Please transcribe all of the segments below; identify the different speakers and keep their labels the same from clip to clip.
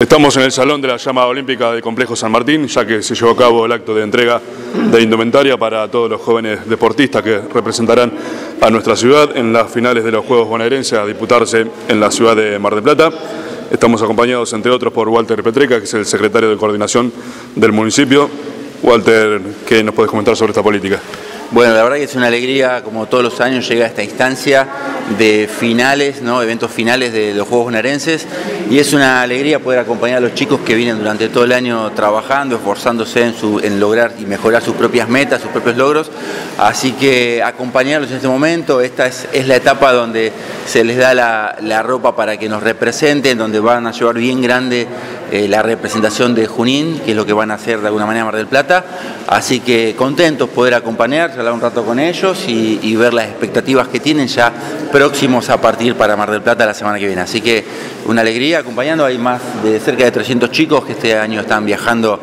Speaker 1: Estamos en el Salón de la Llama Olímpica del Complejo San Martín, ya que se llevó a cabo el acto de entrega de indumentaria para todos los jóvenes deportistas que representarán a nuestra ciudad en las finales de los Juegos Bonaerenses a disputarse en la ciudad de Mar del Plata. Estamos acompañados, entre otros, por Walter Petreca, que es el secretario de coordinación del municipio. Walter, ¿qué nos puedes comentar sobre esta política?
Speaker 2: Bueno, la verdad que es una alegría, como todos los años llega a esta instancia de finales, ¿no? Eventos finales de los Juegos Bonaerenses, y es una alegría poder acompañar a los chicos que vienen durante todo el año trabajando, esforzándose en lograr y mejorar sus propias metas, sus propios logros. Así que acompañarlos en este momento, esta es la etapa donde se les da la ropa para que nos representen, donde van a llevar bien grande la representación de Junín, que es lo que van a hacer de alguna manera en Mar del Plata. Así que contentos poder acompañar, hablar un rato con ellos y ver las expectativas que tienen ya próximos a partir para Mar del Plata la semana que viene. Así que una alegría acompañando. Hay más de cerca de 300 chicos que este año están viajando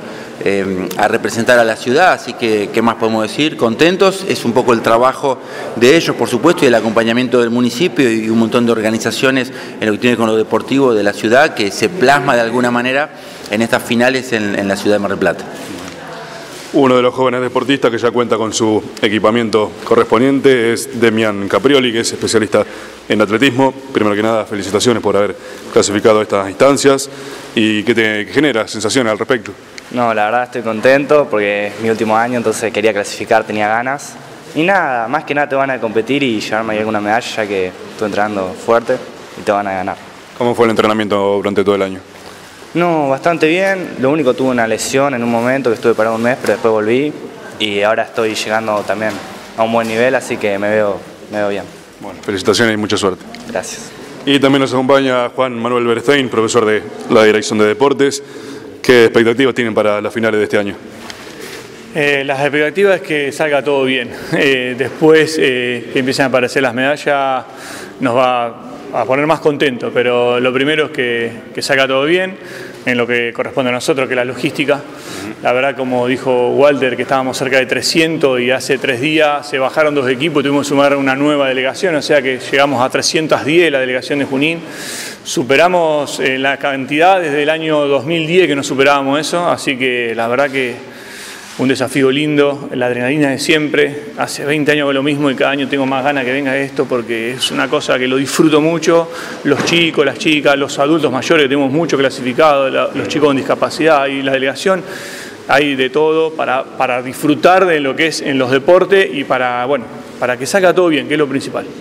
Speaker 2: a representar a la ciudad, así que ¿qué más podemos decir? Contentos. Es un poco el trabajo de ellos, por supuesto, y el acompañamiento del municipio y un montón de organizaciones en lo que tiene con lo deportivo de la ciudad, que se plasma de alguna manera en estas finales en la ciudad de Mar del Plata.
Speaker 1: Uno de los jóvenes deportistas que ya cuenta con su equipamiento correspondiente es Demian Caprioli, que es especialista en atletismo. Primero que nada, felicitaciones por haber clasificado a estas instancias. ¿Y qué te genera sensaciones al respecto?
Speaker 3: No, la verdad estoy contento porque es mi último año, entonces quería clasificar, tenía ganas. Y nada, más que nada te van a competir y llevarme alguna medalla, ya que estoy entrenando fuerte y te van a ganar.
Speaker 1: ¿Cómo fue el entrenamiento durante todo el año?
Speaker 3: No, bastante bien. Lo único, tuve una lesión en un momento que estuve parado un mes, pero después volví y ahora estoy llegando también a un buen nivel, así que me veo bien.
Speaker 1: Bueno, felicitaciones y mucha suerte.
Speaker 3: Gracias.
Speaker 1: Y también nos acompaña Juan Manuel Berstein, profesor de la Dirección de Deportes. ¿Qué expectativas tienen para las finales de este año?
Speaker 4: Las expectativas es que salga todo bien. Después que empiecen a aparecer las medallas nos va a poner más contentos, pero lo primero es que salga todo bien en lo que corresponde a nosotros, que es la logística. La verdad, como dijo Walter, que estábamos cerca de 300 y hace 3 días se bajaron 2 equipos y tuvimos que sumar una nueva delegación, o sea que llegamos a 310 la delegación de Junín. Superamos la cantidad desde el año 2010 que no superábamos eso, así que la verdad que un desafío lindo, la adrenalina de siempre. Hace 20 años hago lo mismo y cada año tengo más ganas que venga esto porque es una cosa que lo disfruto mucho. Los chicos, las chicas, los adultos mayores, que tenemos mucho clasificado, los chicos con discapacidad y la delegación. Hay de todo para disfrutar de lo que es en los deportes y para que salga todo bien, que es lo principal.